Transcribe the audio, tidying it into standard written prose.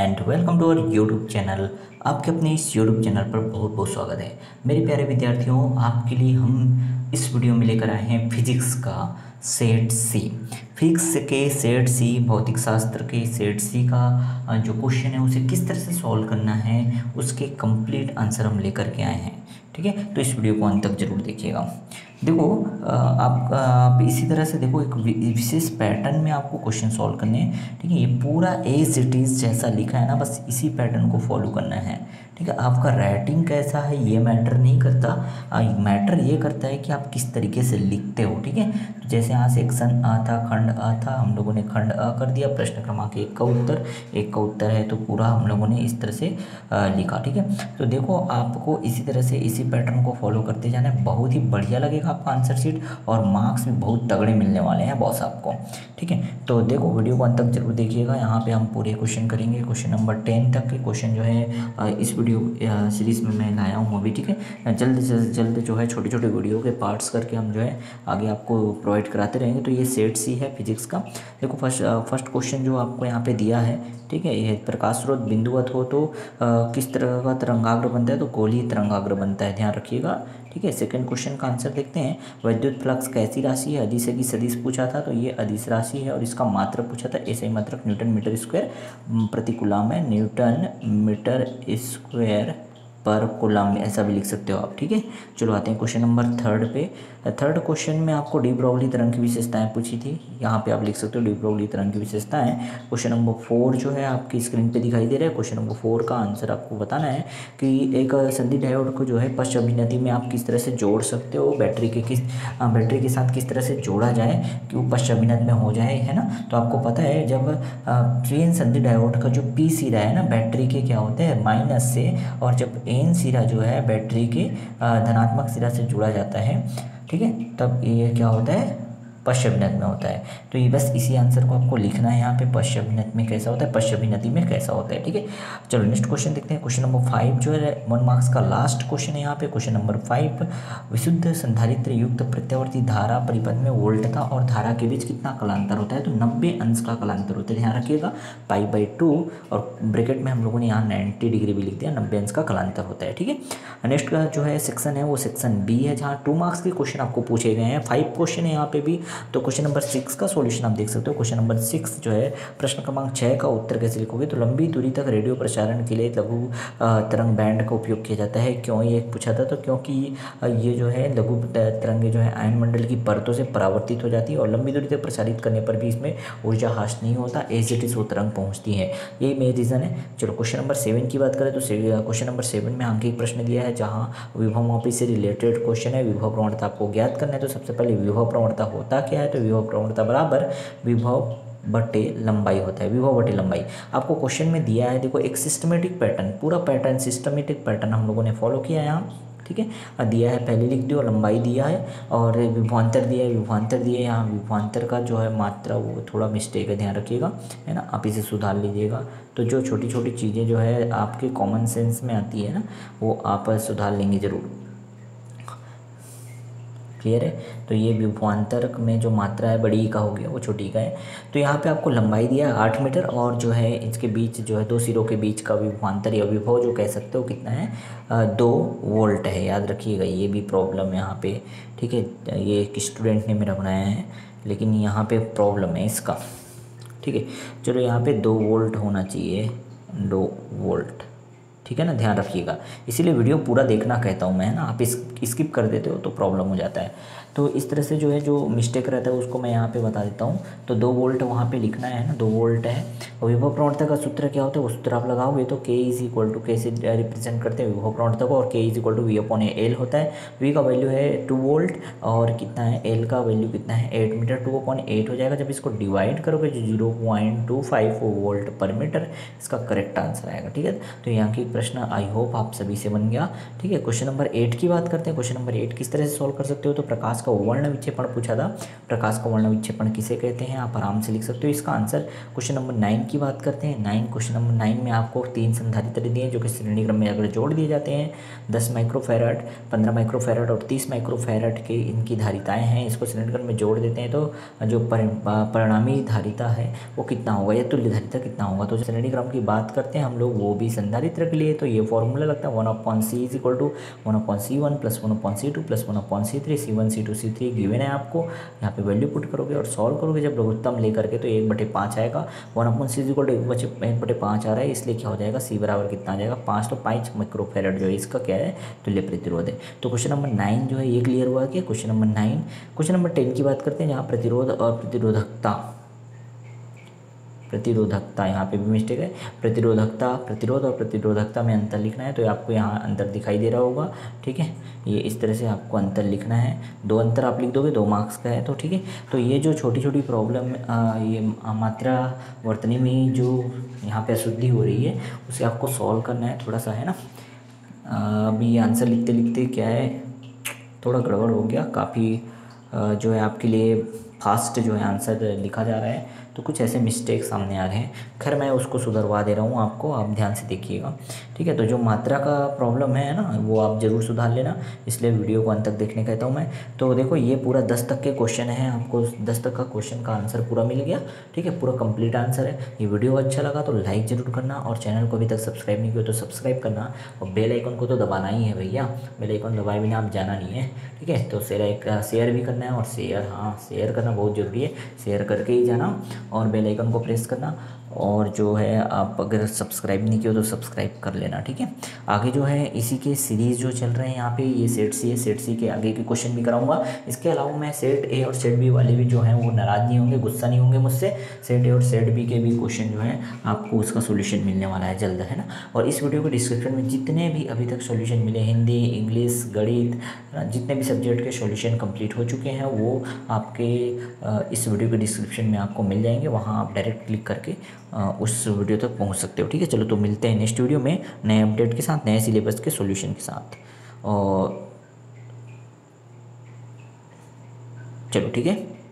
And welcome to our YouTube channel. आपके अपने इस यूट्यूब चैनल पर बहुत बहुत स्वागत है मेरे प्यारे विद्यार्थियों। आपके लिए हम इस वीडियो में लेकर आए हैं फिजिक्स का सेट सी। फिजिक्स के सेट सी, भौतिक शास्त्र के सेट सी का जो क्वेश्चन है उसे किस तरह से सॉल्व करना है उसके कंप्लीट आंसर हम लेकर के आए हैं। ठीक है, तो इस वीडियो को अंत तक जरूर देखिएगा। देखो आप इसी तरह से देखो, एक विशेष पैटर्न में आपको क्वेश्चन सॉल्व करने हैं। ठीक है, ये पूरा एज इट इज़ जैसा लिखा है ना, बस इसी पैटर्न को फॉलो करना है। ठीक है, आपका राइटिंग कैसा है ये मैटर नहीं करता, मैटर ये करता है कि आप किस तरीके से लिखते हो। ठीक है, तो जैसे यहाँ सेक्शन आ था, खंड आ था, हम लोगों ने खंड आ कर दिया, प्रश्न क्रमांक एक का उत्तर है, तो पूरा हम लोगों ने इस तरह से लिखा। ठीक है, तो देखो आपको इसी तरह से इसी पैटर्न को फॉलो करते जाना है। बहुत ही बढ़िया लगेगा आपका आंसर शीट और मार्क्स भी बहुत तगड़े मिलने वाले हैं बॉस आपको। ठीक है, तो देखो वीडियो को अंत तक जरूर देखिएगा। यहाँ पे हम पूरे क्वेश्चन करेंगे, क्वेश्चन नंबर 10 तक के क्वेश्चन जो है इस वीडियो सीरीज़ में मैं लाया हूँ अभी। ठीक है, जल्द से जल्द जो है छोटे छोटे वीडियो के पार्ट्स करके हम जो है आगे आपको प्रोवाइड कराते रहेंगे। तो ये सेट सी है फिजिक्स का। देखो फर्स्ट क्वेश्चन जो आपको यहाँ पे दिया है, ठीक है, ये प्रकाश स्रोत बिंदुवत हो तो किस तरह का तरंगाग्र बनता है, तो गोलीय तरंगाग्र बनता है, ध्यान रखिएगा। ठीक है, सेकंड क्वेश्चन का आंसर देखते हैं। विद्युत फ्लक्स कैसी राशि है, अदिश की सदिश पूछा था, तो ये अदिश राशि है और इसका मात्रक पूछा था, ऐसे ही मात्रक न्यूटन मीटर स्क्वायर प्रति कूलम है, न्यूटन मीटर स्क्वायर पर कूलम, ऐसा भी लिख सकते हो आप। ठीक है, चलो आते हैं क्वेश्चन नंबर 3 पे। थर्ड क्वेश्चन में आपको डी ब्रोगली तरंग की विशेषताएं पूछी थी, यहाँ पे आप लिख सकते हो डी ब्रोगली तरंग की विशेषताएं। क्वेश्चन नंबर 4 जो है आपकी स्क्रीन पे दिखाई दे रहा है। क्वेश्चन नंबर 4 का आंसर आपको बताना है कि एक संधि डायोड को जो है पश्च अभिनति में आप किस तरह से जोड़ सकते हो, बैटरी के साथ किस तरह से जोड़ा जाए कि वो पश्च अभिनति में हो जाए, है ना। तो आपको पता है जब प्लेन संधि डायोड का जो पी सिरा है ना बैटरी के क्या होते हैं माइनस से, और जब एन सिरा जो है बैटरी के धनात्मक सिरा से जुड़ा जाता है, ठीक है, तब ये क्या होता है पश्च अभिनति में होता है। तो ये बस इसी आंसर को आपको लिखना है यहाँ पे, पश्च अभिनति में कैसा होता है, पश्च अभिनति में कैसा होता है। ठीक है, चलो नेक्स्ट क्वेश्चन देखते हैं। क्वेश्चन नंबर 5 जो है 1 मार्क्स का लास्ट क्वेश्चन है यहाँ पे। क्वेश्चन नंबर 5, विशुद्ध संधारित्र युक्त प्रत्यावर्ती धारा परिपथ में वोल्टता और धारा के बीच कितना कलांतर होता है, तो 90 अंश का कलांतर होता है, ध्यान रखिएगा, π/2, और ब्रैकेट में हम लोगों ने यहाँ 90 डिग्री भी लिख दिया, 90 अंश का कलांतर होता है। ठीक है, नेक्स्ट का जो है सेक्शन है वो सेक्शन बी है, जहाँ 2 मार्क्स के क्वेश्चन आपको पूछे गए हैं। 5 क्वेश्चन है यहाँ पे भी। तो क्वेश्चन नंबर 6 का सॉल्यूशन आप देख सकते हो। क्वेश्चन नंबर 6 जो है प्रश्न क्रमांक 6 का उत्तर कैसे लिखोगे, तो लंबी दूरी तक रेडियो प्रसारण के लिए लघु तरंग बैंड का उपयोग किया जाता है। क्यों ये पूछा था, तो क्योंकि ये जो है लघु तरंगे जो है आयन मंडल की परतों से परावर्तित हो जाती है और लंबी दूरी तक प्रसारित करने पर भी इसमें ऊर्जा ह्रास नहीं होता, एज इट इज वो तरंग पहुँचती है, यही मेन रीज़न है। चलो क्वेश्चन नंबर 7 की बात करें तो क्वेश्चन नंबर 7 में अंक एक प्रश्न दिया है जहाँ विभव मापी से रिलेटेड क्वेश्चन है। विभव प्रवणता आपको ज्ञात करना है, तो सबसे पहले विभव प्रवणता होता क्या है, तो विभव प्रवणता बराबर विभव बटे लंबाई होता है, विभव बटे लंबाई आपको क्वेश्चन में दिया है। देखो एक सिस्टमेटिक पैटर्न, पूरा पैटर्न सिस्टमेटिक पैटर्न हम लोगों ने फॉलो किया है यहाँ। ठीक है, दिया है पहले लिख दियो, लंबाई दिया है और विभवांतर दिया है, विभवांतर दिया है। यहाँ विभवांतर का जो है मात्रा वो थोड़ा मिस्टेक है, ध्यान रखिएगा, है ना, आप इसे सुधार लीजिएगा। तो जो छोटी छोटी चीज़ें जो है आपके कॉमन सेंस में आती है ना, वो आप सुधार लेंगे ज़रूर। क्लियर है, तो ये विभवांतर में जो मात्रा है बड़ी का हो गया, वो छोटी का है। तो यहाँ पे आपको लंबाई दिया है 8 मीटर और जो है इसके बीच जो है 2 सिरों के बीच का विभवांतर या विभव जो कह सकते हो कितना है, 2 वोल्ट है, याद रखिएगा, ये भी प्रॉब्लम है यहाँ पे। ठीक है, ये एक स्टूडेंट ने मेरा बनाया है लेकिन यहाँ पे प्रॉब्लम है इसका। ठीक है, चलो यहाँ पे 2 वोल्ट होना चाहिए, 2 वोल्ट, ठीक है ना, ध्यान रखिएगा। इसीलिए वीडियो पूरा देखना कहता हूँ मैं, है ना, आप स्किप कर देते हो तो प्रॉब्लम हो जाता है। तो इस तरह से जो है जो मिस्टेक रहता है उसको मैं यहाँ पे बता देता हूँ। तो 2 वोल्ट वहाँ पे लिखना है ना, 2 वोल्ट है। और विभव प्रवणता का सूत्र क्या होता है, वो सूत्र आप लगाओगे तो K = कैसे रिप्रेजेंट करते हैं विभव प्रवणता को, और K = V/L होता है। V का वैल्यू है 2 वोल्ट और कितना है, L का वैल्यू कितना है 8 मीटर, 2/8 हो जाएगा। जब इसको डिवाइड करोगे तो 0.25 वोल्ट पर मीटर इसका करेक्ट आंसर आएगा। ठीक है, तो यहाँ की प्रश्न आई होप आप सभी से बन गया। ठीक है, क्वेश्चन नंबर 8 की बात करते हैं। क्वेश्चन नंबर 8 किस तरह से सॉल्व कर सकते हो, तो प्रकाश का वर्ण विक्षेपण पूछा था। प्रकाश का वर्ण विक्षेपण किसे कहते हैं, आप आराम से लिख सकते हो इसका आंसर। क्वेश्चन नंबर 9 की बात करते हैं। क्वेश्चन नंबर 9 में आपको 3 संधारित्र दिए हैं जो कि श्रेणी क्रम में अगर जोड़ दिए जाते हैं। 10 माइक्रोफैरड, 15 माइक्रोफैरड और 30 माइक्रोफैरड के इनकी धारिताएँ हैं, इसको श्रेणी क्रम में जोड़ देते हैं तो जो परिणामी धारिता है वो कितना होगा या तुल्य धारिता कितना होगा। तो श्रेणी क्रम की बात करते हैं हम लोग वो भी संधारित्र के लिए, तो ये फॉर्मूला लगता है 1/c is equal to 1/c1 plus 1/c2 plus 1/c3। C1 C2 C3 given है आपको, यहाँ पे वैल्यू पुट करोगे और सॉल्व करोगे जब लघुत्तम लेकर के तो 1/5 आएगा। 1/c इज इक्वल टू 1/5 आ रहा है, इसलिए क्या हो जाएगा C बराबर कितना आ जाएगा 5। तो 5 माइक्रोफैरड जो है इसका क्या है तुल्य प्रतिरोध है। तो क्वेश्चन नंबर 9 जो है ये क्लियर हुआ कि क्वेश्चन नंबर 9। क्वेश्चन नंबर 10 की बात करते हैं जहाँ प्रतिरोध और प्रतिरोधकता यहाँ पे भी मिस्टेक है। प्रतिरोध और प्रतिरोधकता में अंतर लिखना है, तो आपको यहाँ अंतर दिखाई दे रहा होगा। ठीक है, ये इस तरह से आपको अंतर लिखना है। 2 अंतर आप लिख दोगे, 2 मार्क्स का है। तो ठीक है, तो ये जो छोटी छोटी प्रॉब्लम ये मात्रा वर्तनी में जो यहाँ पे अशुद्धि हो रही है उसे आपको सॉल्व करना है थोड़ा सा, है ना। अभी ये आंसर लिखते लिखते क्या है थोड़ा गड़बड़ हो गया, काफ़ी जो है आपके लिए फास्ट जो है आंसर लिखा जा रहा है, तो कुछ ऐसे मिस्टेक सामने आ गए हैं। खैर मैं उसको सुधरवा दे रहा हूँ आपको, आप ध्यान से देखिएगा। ठीक है, तो जो मात्रा का प्रॉब्लम है ना वो आप ज़रूर सुधार लेना, इसलिए वीडियो को अंत तक देखने कहता हूँ मैं। तो देखो ये पूरा 10 तक के क्वेश्चन है, आपको 10 तक का क्वेश्चन का आंसर पूरा मिल गया। ठीक है, पूरा कंप्लीट आंसर है। ये वीडियो अच्छा लगा तो लाइक ज़रूर करना, और चैनल को अभी तक सब्सक्राइब नहीं किया तो सब्सक्राइब करना, और बेल आइकन को तो दबाना ही है भैया, बेल आइकन दबाए बिना आप जाना नहीं है। ठीक है, तो शेयर भी करना है, और शेयर करना बहुत ज़रूरी है, शेयर करके ही जाना और बेल आइकन को प्रेस करना। और जो है आप अगर सब्सक्राइब नहीं किया तो सब्सक्राइब कर लेना। ठीक है, आगे जो है इसी के सीरीज़ जो चल रहे हैं यहाँ पे, ये सेट सी है, सेट सी के आगे के क्वेश्चन भी कराऊंगा। इसके अलावा मैं सेट ए और सेट बी वाले भी जो हैं वो नाराज़ नहीं होंगे, गुस्सा नहीं होंगे मुझसे। सेट ए और सेट बी के भी क्वेश्चन जो है आपको उसका सोल्यूशन मिलने वाला है जल्द, है ना। और इस वीडियो के डिस्क्रिप्शन में जितने भी अभी तक सोल्यूशन मिले, हिंदी, इंग्लिश, गणित, जितने भी सब्जेक्ट के सोल्यूशन कंप्लीट हो चुके हैं वो आपके इस वीडियो के डिस्क्रिप्शन में आपको मिल जाएंगे, वहाँ आप डायरेक्ट क्लिक करके उस वीडियो तक पहुंच सकते हो। ठीक है, चलो तो मिलते हैं नेक्स्ट वीडियो में नए अपडेट के साथ, नए सिलेबस के सॉल्यूशन के साथ। और चलो ठीक है।